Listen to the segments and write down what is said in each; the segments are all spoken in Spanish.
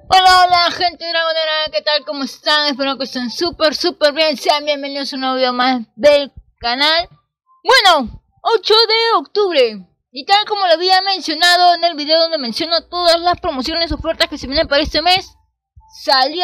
Hola, hola gente dragonera, ¿qué tal? ¿Cómo están? Espero que estén súper bien. Sean bienvenidos a un nuevo video más del canal. Bueno, 8 de octubre. Y tal como lo había mencionado en el video donde menciono todas las promociones, ofertas que se vienen para este mes, salió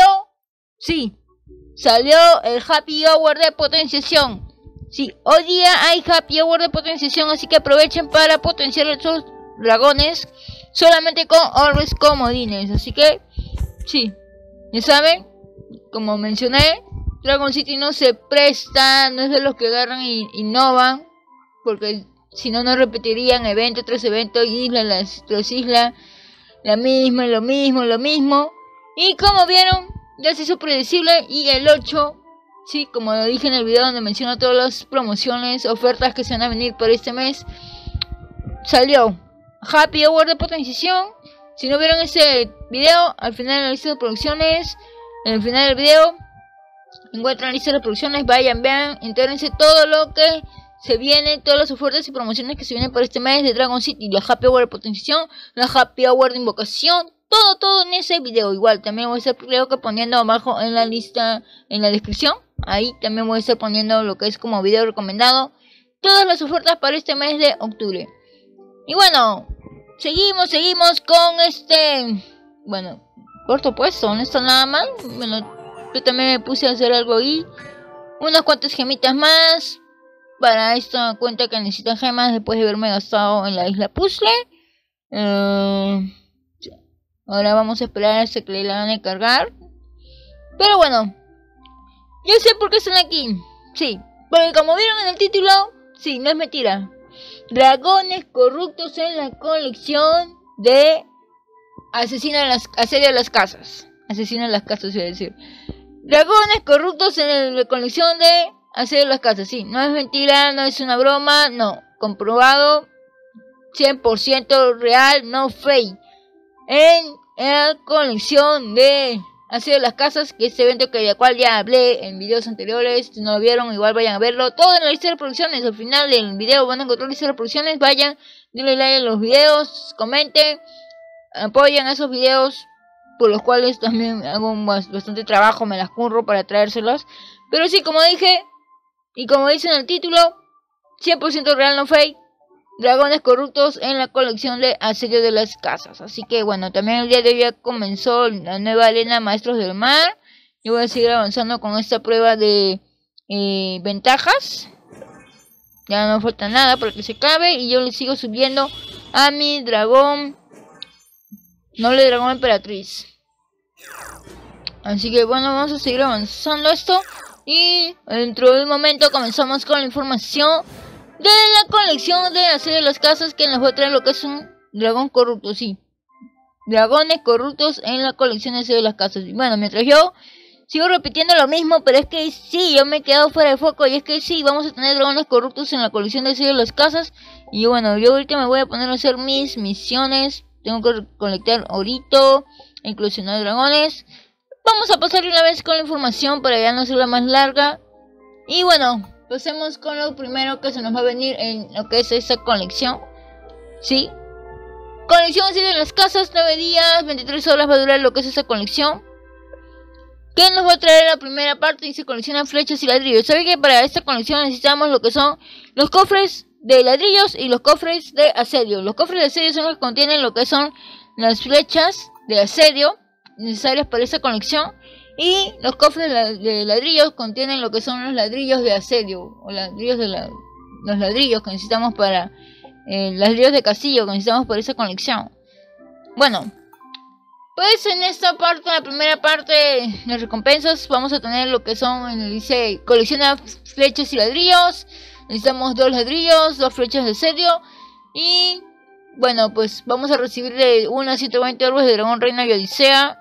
el Happy Hour de potenciación. Sí, hoy día hay Happy Hour de potenciación, así que aprovechen para potenciar estos dragones solamente con orbes comodines. Así que sí, ya saben, como mencioné, Dragon City no se presta, no es de los que agarran y innovan, porque si no, no repetirían evento tras evento, isla tras isla, lo mismo. Y como vieron, ya se hizo predecible. Y el 8, sí, como lo dije en el video donde menciono todas las promociones, ofertas que se van a venir por este mes, salió Happy Hour de potenciación. Si no vieron ese video, al final de la lista de producciones, en el final del video encuentran la lista de producciones, vayan, vean, entérrense todo lo que se viene, todas las ofertas y promociones que se vienen por este mes de Dragon City, la Happy Hour de potenciación, la Happy Hour de invocación, todo en ese video. Igual también voy a estar, creo que poniendo abajo en la lista, en la descripción, ahí también voy a estar poniendo lo que es como video recomendado, todas las ofertas para este mes de octubre. Y bueno, seguimos con bueno, corto puesto, no está nada mal. Bueno, yo también me puse a hacer algo ahí, unas cuantas gemitas más para esta cuenta que necesita gemas después de haberme gastado en la isla puzzle. Ahora vamos a esperar hasta que le van a cargar. Pero bueno, yo sé por qué están aquí. Sí, porque como vieron en el título, sí, no es mentira, dragones corruptos en la colección de Asedio a las casas. Asesino a las casas, iba a decir. Dragones corruptos en la colección de Asedio a las casas. Sí, no es mentira, no es una broma, no. Comprobado, 100% real, no fake. En la colección de Asedio a las casas, que es este evento que del cual ya hablé en videos anteriores. Si no lo vieron, igual vayan a verlo. Todo en la lista de producciones. Al final del video van a encontrar la lista de producciones. Vayan, denle like a los videos, comenten, apoyen a esos videos, por los cuales también hago bastante trabajo, me las curro para traérselos. Pero sí, como dije, y como dice en el título, 100% real, no fake. Dragones corruptos en la colección de Asedio de las casas. Así que bueno, también el día de hoy ya comenzó la nueva arena Maestros del Mar. Yo voy a seguir avanzando con esta prueba de ventajas. Ya no falta nada para que se acabe. Y yo le sigo subiendo a mi dragón, noble dragón emperatriz. Así que bueno, vamos a seguir avanzando esto. Y dentro de un momento comenzamos con la información de la colección de Asedio de las casas, que les voy a traer lo que es un dragón corrupto. Sí, dragones corruptos en la colección de Asedio de las casas. Y bueno, mientras yo sigo repitiendo lo mismo, pero es que sí, yo me he quedado fuera de foco. Y es que sí, vamos a tener dragones corruptos en la colección de Asedio de las casas. Y bueno, yo ahorita me voy a poner a hacer mis misiones. Tengo que recolectar orito, inclusionar dragones. Vamos a pasar una vez con la información para ya no hacerla más larga. Y bueno, pasemos con lo primero que se nos va a venir en lo que es esta colección. Sí, colección así de las casas, 9 días, 23 horas va a durar lo que es esta colección. ¿Qué nos va a traer la primera parte? Dice colecciona flechas y ladrillos. ¿Sabe que para esta colección necesitamos lo que son los cofres de ladrillos y los cofres de asedio? Los cofres de asedio son los que contienen lo que son las flechas de asedio necesarias para esta colección. Y los cofres de ladrillos contienen lo que son los ladrillos de asedio, o ladrillos de los ladrillos que necesitamos para ladrillos de castillo que necesitamos para esa colección. Bueno, pues en esta parte, la primera parte de recompensas, vamos a tener lo que son, dice colecciona flechas y ladrillos. Necesitamos 2 ladrillos, 2 flechas de asedio. Y bueno, pues vamos a recibir de unas 120 orbes de dragón reina y odisea.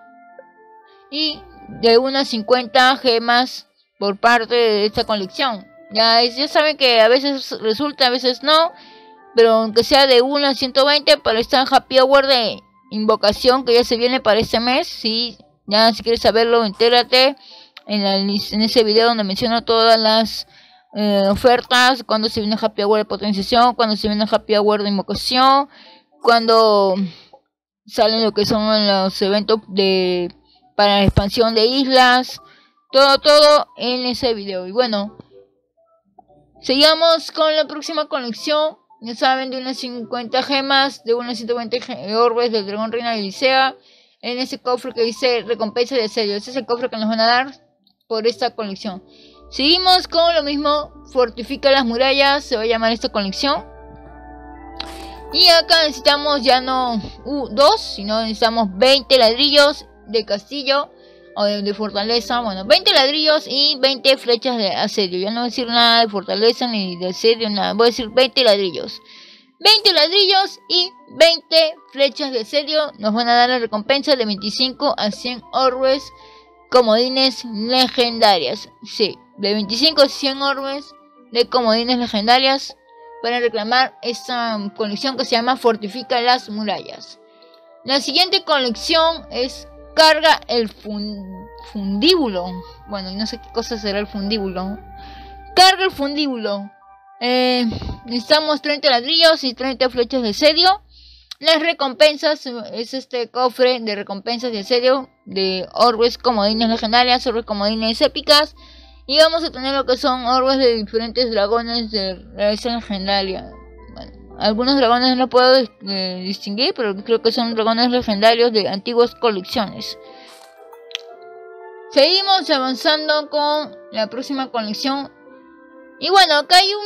Y de unas 50 gemas por parte de esta colección. Ya saben que a veces resulta, a veces no, pero aunque sea de 1 a 120 para esta Happy Hour de invocación que ya se viene para este mes. Sí, ya si quieres saberlo, entérate en ese video donde menciono todas las ofertas, cuando se viene Happy Hour de potenciación, cuando se viene Happy Hour de invocación, cuando salen lo que son los eventos para la expansión de islas, todo en ese video. Y bueno, sigamos con la próxima colección. Ya saben, de unas 50 gemas, de unas 120 orbes del dragón reina de Licea, en ese cofre que dice recompensa de asedio. Ese es el cofre que nos van a dar por esta colección. Seguimos con lo mismo, fortifica las murallas, se va a llamar esta colección. Y acá necesitamos ya no 2, sino necesitamos 20 ladrillos de castillo o de fortaleza. Bueno, 20 ladrillos y 20 flechas de asedio. Ya no voy a decir nada de fortaleza ni de asedio, nada. Voy a decir 20 ladrillos. 20 ladrillos y 20 flechas de asedio nos van a dar la recompensa de 25 a 100 orbes comodines legendarias. Sí, de 25 a 100 orbes de comodines legendarias para reclamar esta colección que se llama Fortifica las murallas. La siguiente colección es Carga el fundíbulo. Bueno, no sé qué cosa será el fundíbulo. Carga el fundíbulo. Necesitamos 30 ladrillos y 30 flechas de asedio. Las recompensas es este cofre de recompensas de asedio de orbes comodines legendarias, orbes comodines épicas. Y vamos a tener lo que son orbes de diferentes dragones de raza legendaria. Bueno, algunos dragones no puedo distinguir, pero creo que son dragones legendarios de antiguas colecciones. Seguimos avanzando con la próxima colección. Y bueno, acá hay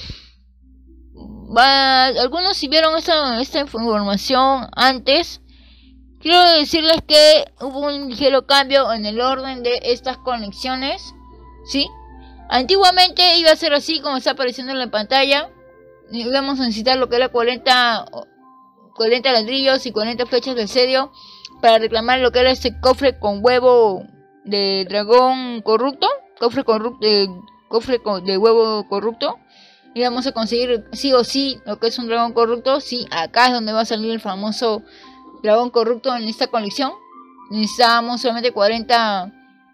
algunos si vieron esta información antes, quiero decirles que hubo un ligero cambio en el orden de estas colecciones. ¿Sí? Antiguamente iba a ser así como está apareciendo en la pantalla. Íbamos a necesitar lo que era 40 ladrillos y 40 flechas de asedio para reclamar lo que era este cofre con huevo de dragón corrupto. Cofre de huevo corrupto. Íbamos a conseguir sí o sí lo que es un dragón corrupto. Sí, acá es donde va a salir el famoso dragón corrupto en esta colección. Necesitábamos solamente 40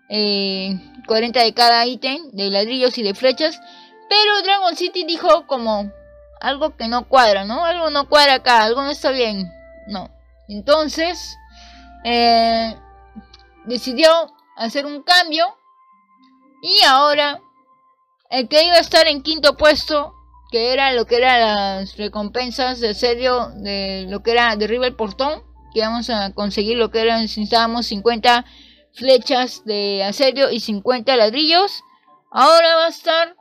de cada ítem de ladrillos y de flechas, pero Dragon City dijo como algo que no cuadra, ¿no? Algo no cuadra acá, algo no está bien, no. Entonces decidió hacer un cambio y ahora el que iba a estar en quinto puesto, que era lo que eran las recompensas de asedio de lo que era derriba el portón, que íbamos a conseguir lo que eran, necesitábamos 50 flechas de asedio y 50 ladrillos. Ahora va a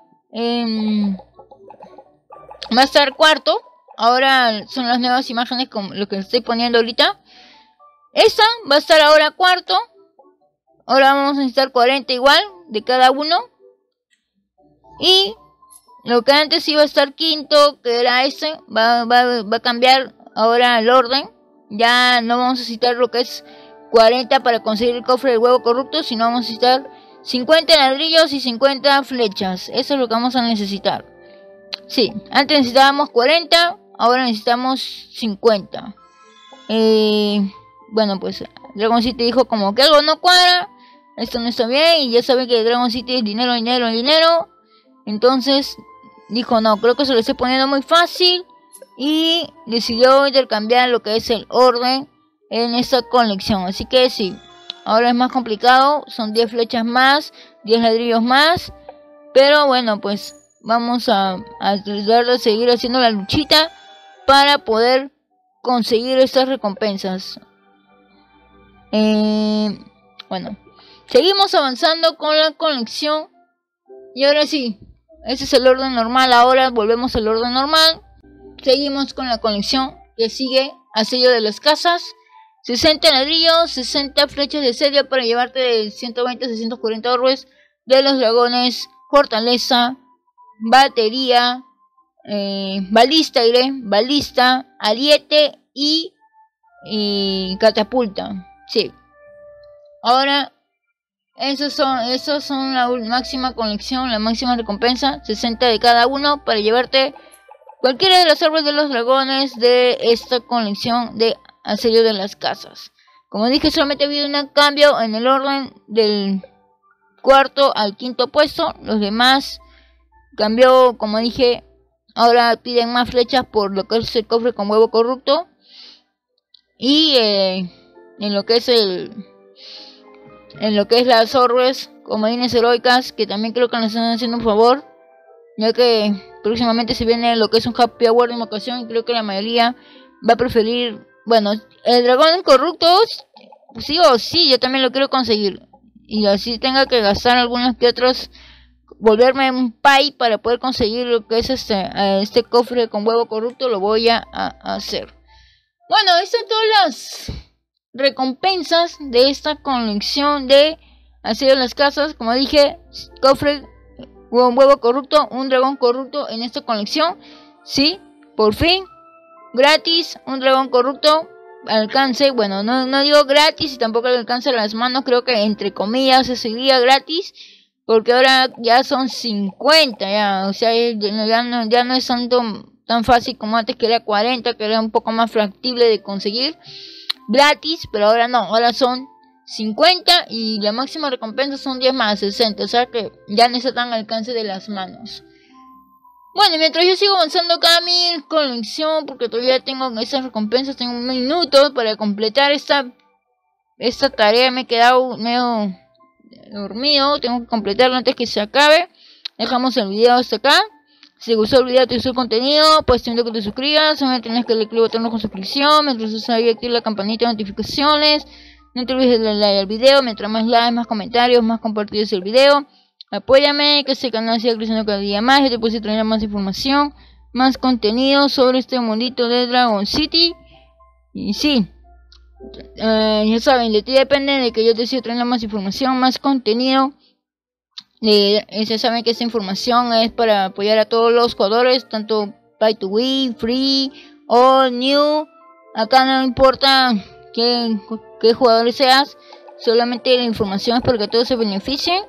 estar cuarto. Ahora son las nuevas imágenes con lo que estoy poniendo ahorita. Esta va a estar ahora cuarto. Ahora vamos a necesitar 40 igual de cada uno. Y lo que antes iba a estar quinto, que era este, va a cambiar ahora el orden. Ya no vamos a necesitar lo que es 40 para conseguir el cofre del huevo corrupto, sino vamos a necesitar 50 ladrillos y 50 flechas. Eso es lo que vamos a necesitar. Sí, antes necesitábamos 40, ahora necesitamos 50. Bueno, pues Dragon City dijo como que algo no cuadra, esto no está bien, y ya saben que Dragon City es dinero, dinero, dinero. Entonces dijo no, creo que se lo estoy poniendo muy fácil, y decidió intercambiar lo que es el orden en esta colección. Así que sí, ahora es más complicado, son 10 flechas más, 10 ladrillos más, pero bueno, pues vamos a tratar de seguir haciendo la luchita para poder conseguir estas recompensas. Bueno, seguimos avanzando con la colección y ahora sí, ese es el orden normal. Ahora volvemos al orden normal. Seguimos con la colección que sigue, asedio de las casas. 60 ladrillos, 60 flechas de asedio para llevarte de 120 a 640 orbes de los dragones, fortaleza, batería, balista, ariete y catapulta. Sí. Ahora, esos son la máxima colección, la máxima recompensa, 60 de cada uno para llevarte cualquiera de los orbes de los dragones de esta colección de asedio de las casas. Como dije, solamente ha habido un cambio en el orden del cuarto al quinto puesto. Los demás cambió, como dije, ahora piden más flechas por lo que es el cofre con huevo corrupto. Y en lo que es las orbes comodines heroicas, que también creo que nos están haciendo un favor, ya que próximamente se viene lo que es un happy hour de invocación, y creo que la mayoría va a preferir, bueno, el dragón corrupto, sí o sí, yo también lo quiero conseguir, y así tenga que gastar algunos que otros, volverme un pay para poder conseguir lo que es este cofre con huevo corrupto, lo voy a hacer. Bueno, estas son todas las recompensas de esta colección de Asedio de las Casas. Como dije, cofre, un huevo corrupto, un dragón corrupto en esta colección. Sí, por fin, gratis, un dragón corrupto. Alcance, bueno, no digo gratis y tampoco le alcance a las manos, creo que entre comillas se sería gratis, porque ahora ya son 50, ya, o sea, ya no es tan fácil como antes, que era 40, que era un poco más factible de conseguir gratis, pero ahora no, ahora son 50 y la máxima recompensa son 10 más, 60, o sea que ya no está tan al alcance de las manos. Bueno, mientras yo sigo avanzando acá mi colección, porque todavía tengo esas recompensas, tengo un minuto para completar esta tarea. Me he quedado medio dormido, tengo que completarlo antes que se acabe. Dejamos el video hasta acá. Si te gustó el video, te gustó el contenido, pues te invito a que te suscribas. Solamente tienes que darle clic al botón con suscripción. Mientras usas ahí, activa la campanita de notificaciones. No te olvides de darle like al video. Mientras más likes, más comentarios, más compartidos el video. Apóyame, que este canal siga creciendo cada día más. Yo te puedo traer más información, más contenido sobre este mundito de Dragon City. Y sí, ya saben, de ti depende de que yo te siga trayendo más información, más contenido. Ya saben que esta información es para apoyar a todos los jugadores, tanto Pay to Win, Free, All New. Acá no importa qué jugador seas, solamente la información es para que todos se beneficien.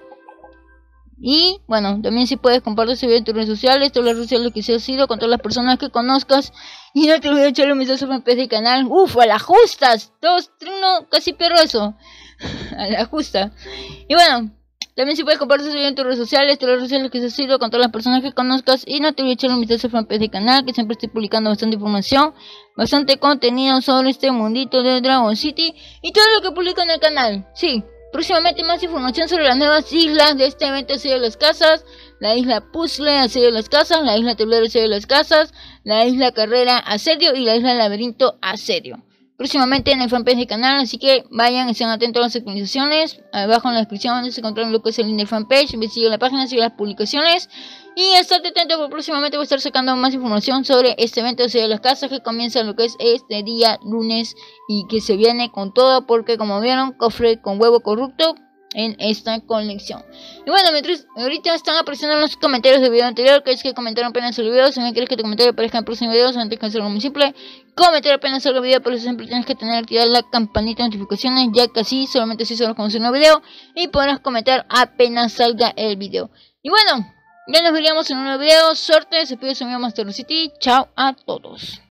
Y bueno, también si puedes compartir este video en tus redes sociales, todas las redes sociales que se ha sido, con todas las personas que conozcas. Y no te olvides de echarle un vistazo a mi PC canal. Uf, a las justas, 2, 1, casi pierdo eso. A la justa. Y bueno, también si puedes compartir este video en tus redes sociales, todas las redes sociales que se ha sido, con todas las personas que conozcas. Y no te olvides de echarle un vistazo a mi PC canal, que siempre estoy publicando bastante información, bastante contenido sobre este mundito de Dragon City y todo lo que publico en el canal. Sí. Próximamente más información sobre las nuevas islas de este evento Asedio de las Casas, la isla Puzzle Asedio de las Casas, la isla Tablero Asedio de las Casas, la isla Carrera Asedio y la isla Laberinto Asedio. Próximamente en el fanpage del canal, así que vayan y estén atentos a las actualizaciones. Abajo en la descripción se encontrarán lo que es el link del fanpage, sigan la página, sigan las publicaciones. Y estate atento porque próximamente voy a estar sacando más información sobre este evento Asedio de las Casas, que comienza lo que es este día lunes y que se viene con todo, porque como vieron, cofre con huevo corrupto en esta colección. Y bueno, mientras ahorita están apareciendo en los comentarios del video anterior, que es que comentaron apenas el video. Si no quieres que tu comentario aparezca en el próximo video, solamente tienes que hacer algo muy simple: comentar apenas el video. Por eso siempre tienes que tener activada la campanita de notificaciones, ya que así, solamente así solo conocer un nuevo video y podrás comentar apenas salga el video. Y bueno, ya nos veríamos en un nuevo video. Suerte, se pide su amigo Master City. Chao a todos.